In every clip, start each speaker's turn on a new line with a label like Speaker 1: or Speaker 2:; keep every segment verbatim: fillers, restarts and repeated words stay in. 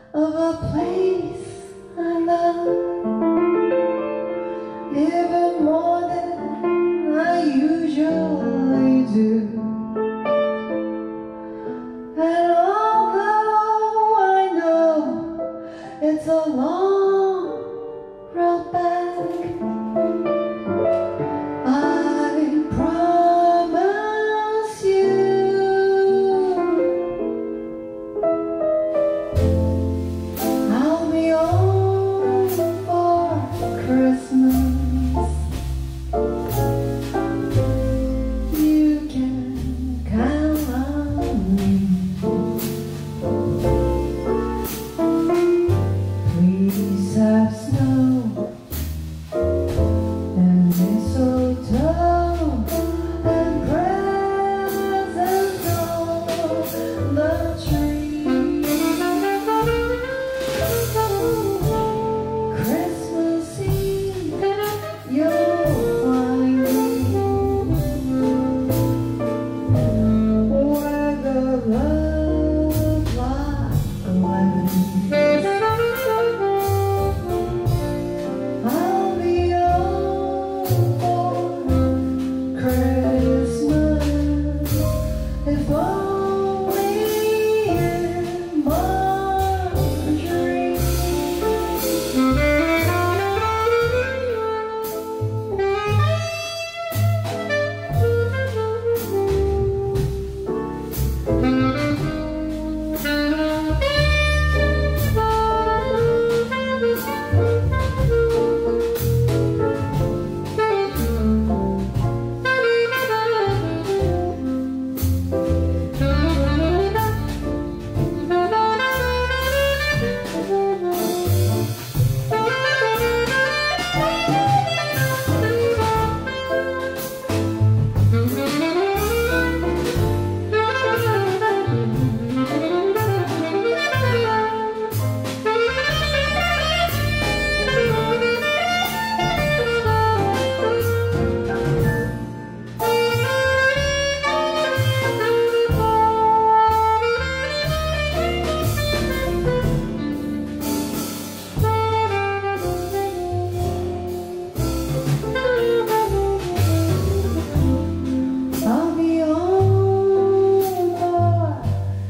Speaker 1: of a place I love, even more than I usually do. And although I know it's a long road back, I promise you I'll be home for Christmas. You can count on me. Please have snow and mistletoe and presents on the tree. Christmas Eve, you'll find me where the love lies. I'll be home for Christmas, if only in my dreams. I'll be home for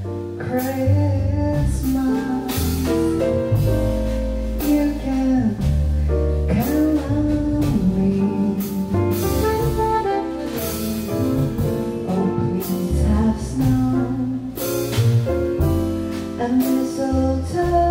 Speaker 1: Christmas. You can count on me. Oh, please have snow and mistletoe